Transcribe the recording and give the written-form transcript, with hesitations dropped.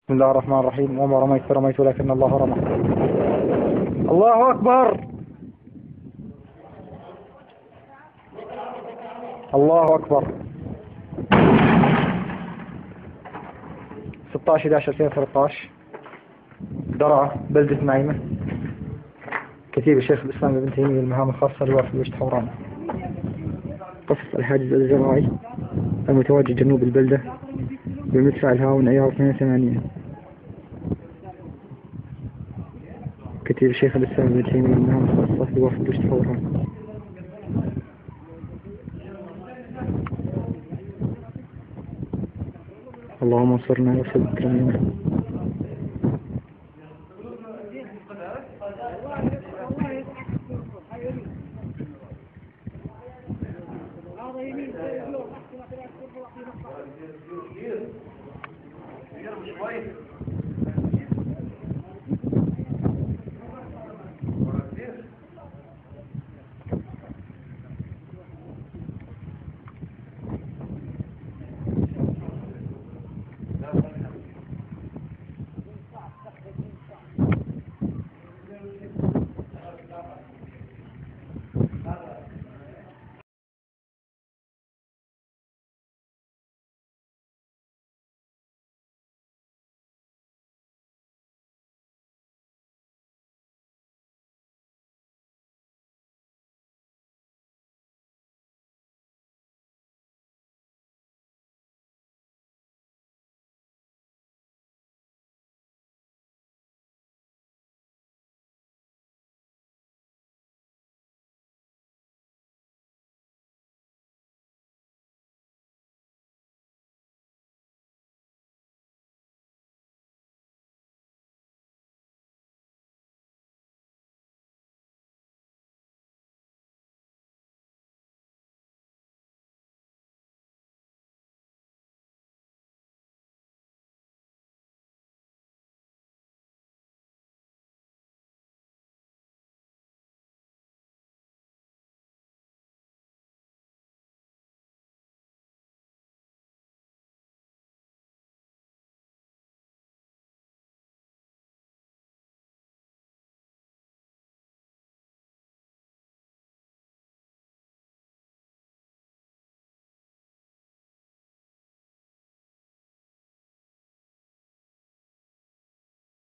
بسم الله الرحمن الرحيم. وما رميت فرميت ولكن الله رمى. الله أكبر. الله أكبر. 16/11/2013 درعا بلدة نعيمة. كتيب الشيخ الإسلام ابن تيمية المهام الخاصة لوافد وجد حوران. قصف الحاجز الزراعي المتواجد جنوب البلدة بمدفع الهاون عيار 82. كتيب الشيخ الإسلام ابن تيمية المهام الخاصة لوافد وجد حوران. اللهم انصرنا وثبت رمينا.